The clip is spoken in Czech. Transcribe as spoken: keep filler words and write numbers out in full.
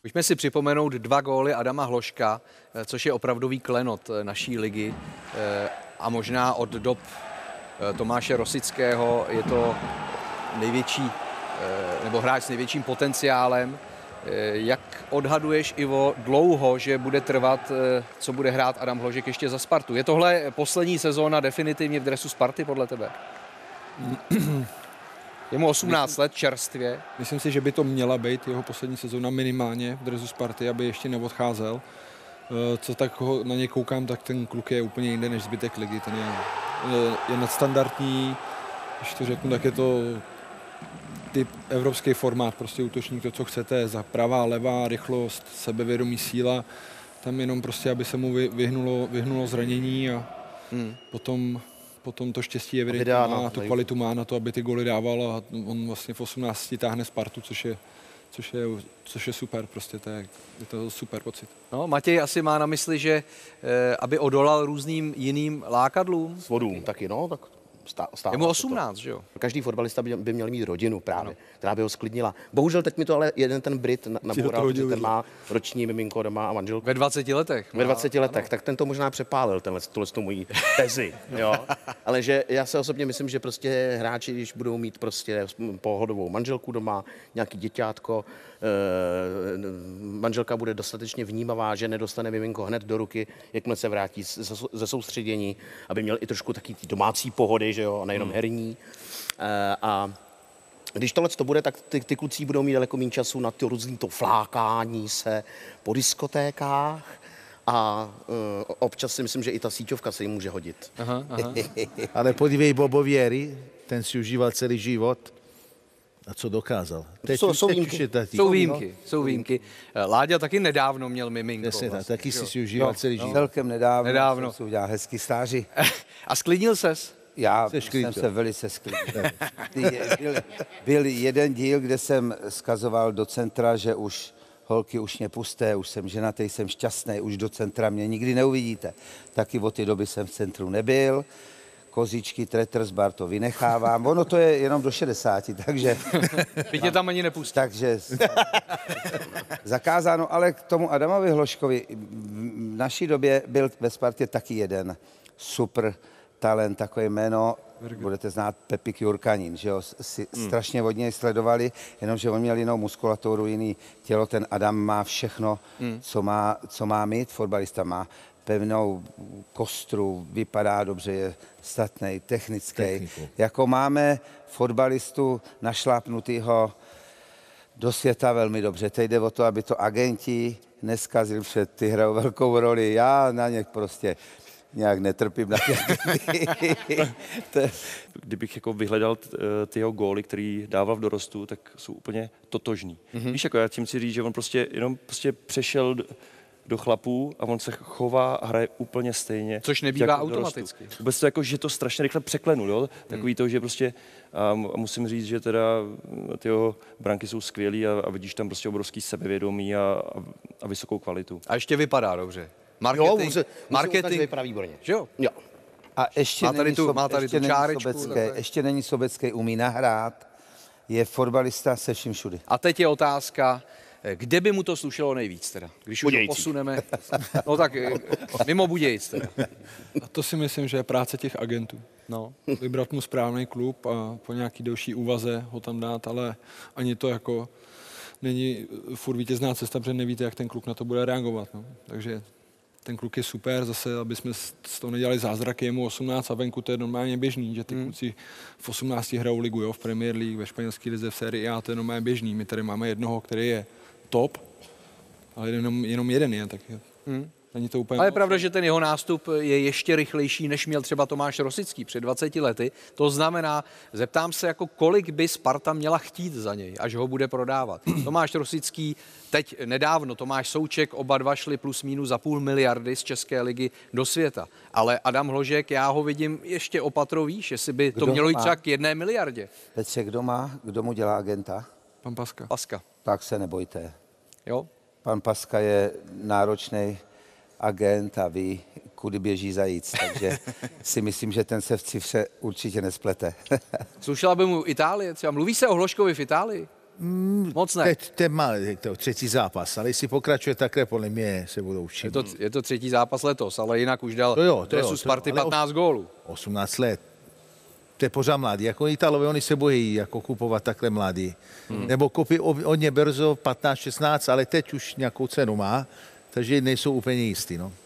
Pojďme si připomenout dva góly Adama Hložka, což je opravdový klenot naší ligy a možná od dob Tomáše Rosického je to největší, nebo hráč s největším potenciálem. Jak odhaduješ, Ivo, dlouho, že bude trvat, co bude hrát Adam Hložek ještě za Spartu? Je tohle poslední sezóna definitivně v dresu Sparty podle tebe? Je mu osmnáct myslím, let, čerstvě. Myslím si, že by to měla být jeho poslední sezóna minimálně v dresu Sparty, aby ještě neodcházel. Co tak ho na něj koukám, tak ten kluk je úplně jinde než zbytek ligy. Ten je, je, je nadstandardní, když to řeknu, tak je to typ evropský formát, prostě útočník, to, co chcete, za pravá, levá, rychlost, sebevědomí, síla. Tam jenom prostě, aby se mu vyhnulo, vyhnulo zranění a hmm. potom... Potom to štěstí evidentně má, tu kvalitu má na to, aby ty góly dával a on vlastně v osmnácti táhne Spartu, což je, což je, což je super, prostě to je, je to super pocit. No, Matěj asi má na mysli, že eh, aby odolal různým jiným lákadlům. Svodům taky, no, tak stá, stává. Je mu osmnáct, že jo? Každý fotbalista by, by měl mít rodinu právě, no. která by ho sklidnila. Bohužel teď mi to ale jeden ten Brit naboural, že ten má roční miminko doma a manželku. Ve dvaceti letech. Ve dvaceti letech, ano. Tak ten to možná přepálil, tenhle, tuhle tu mojí tezi, jo. Ale že já se osobně myslím, že prostě hráči, když budou mít prostě pohodovou manželku doma, nějaký děťátko, e, manželka bude dostatečně vnímavá, že nedostane miminko hned do ruky, jakmile se vrátí ze, ze soustředění, aby měl i trošku taky ty domácí pohody, že jo, a nejenom hmm. herní. E, a když tohle to bude, tak ty, ty kluci budou mít daleko méně času na ty různý to flákání se po diskotékách a uh, občas si myslím, že i ta síťovka se jim může hodit. Aha, aha. Ale podívej Bobo Vieri, ten si užíval celý život. A co dokázal? Teď, jsou, jsou, výjimky. jsou výjimky. Jsou výjimky. Láďa taky nedávno měl miminko. Jasně, vlastně. Taky si si užíval no, celý no, život. Celkem nedávno, nedávno. jsem si udělal hezký stáži. A sklidnil ses? Já jsem se velice sklidnil. byl, byl jeden díl, kde jsem zkazoval do centra, že už holky už mě pusté, už jsem ženatý, jsem šťastný, už do centra mě nikdy neuvidíte. Taky od té doby jsem v centru nebyl. Kozičky, Trettersbar to vynechávám. Ono to je jenom do šedesáti, takže... Vy tě tam ani nepustí. Takže zakázáno, ale k tomu Adamovi Hložkovi v naší době byl ve Spartě taky jeden super talent, takové jméno, budete znát Pepik Jurkanin, že jo, si hmm. strašně od něj sledovali, jenomže on měl jinou muskulaturu, jiný tělo, ten Adam má všechno, hmm. co, má, co má mít, fotbalista má pevnou kostru, vypadá dobře, je statnej, technický. Techniku. Jako máme fotbalistu našlápnutýho do světa velmi dobře. Teď jde o to, aby to agenti neskazili, protože ty hrajou velkou roli. Já na ně prostě nějak netrpím na ty. Kdybych jako vyhledal ty jeho góly, který dával v dorostu, tak jsou úplně totožný. Mm-hmm. Víš, jako já tím chci říct, že on prostě jenom prostě přešel do chlapů a on se chová a hraje úplně stejně. Což nebývá jako automaticky. Vůbec to jako, že to strašně rychle překlenul, jo? Takový hmm. to, že prostě, a musím říct, že teda ty jeho branky jsou skvělý a, a vidíš tam prostě obrovský sebevědomí a, a, a vysokou kvalitu. A ještě vypadá dobře. Marketing, jo, musím, marketing. Musím vypadá výborně. Že jo? Jo. A ještě má tady není, tu, sobe, má tady ještě tu není čárečku. Sobecké, ještě není Sobecký, umí nahrát, je fotbalista se vším všudy. A teď je otázka, kde by mu to slušelo nejvíc teda? Když už ho posuneme, no tak mimo Budějic teda. A to si myslím, že je práce těch agentů. No. Vybrat mu správný klub a po nějaký delší úvaze ho tam dát, ale ani to jako není furt vítězná cesta, protože nevíte, jak ten kluk na to bude reagovat. No. Takže ten kluk je super, zase, aby jsme z toho nedělali zázraky, je mu osmnáct a venku to je normálně běžný, že ty hmm. kluci v osmnácti hrajou ligu, jo, v Premier League, ve španělské lize, v sérii A, to je normálně běžný. My tady máme jednoho, který je top, ale jenom, jenom jeden je, tak je, hmm. není to úplně... Ale je pravda, že ten jeho nástup je ještě rychlejší, než měl třeba Tomáš Rosický před dvaceti lety. To znamená, zeptám se, jako kolik by Sparta měla chtít za něj, až ho bude prodávat. Tomáš Rosický, teď nedávno, Tomáš Souček, oba dva šli plus minus za půl miliardy z České ligy do světa. Ale Adam Hložek, já ho vidím ještě o patro výš, jestli by to kdo mělo jít má? třeba k jedné miliardě. Petře, kdo má, kdo mu dělá agenta? Pan Paska. Paska. Tak se nebojte. Jo? Pan Paska je náročný agent a ví, kudy běží zajíc, takže si myslím, že ten se v cifře určitě nesplete. Slušela by mu Itálie třeba? Mluví se o Hložkovi v Itálii? Moc ne. Teď, teď má to třetí zápas, ale jestli pokračuje takhle, podle mě se budou učit. Je to, je to třetí zápas letos, ale jinak už dal To jo, to dresu jo, to jo, Sparty ale patnáct gólů. osmnáct let. To je pořád mladý. Jako Italové, oni se bojí jako kupovat takhle mladý. Hmm. Nebo koupí od ně brzo patnáct šestnáct, ale teď už nějakou cenu má, takže nejsou úplně jistý. No.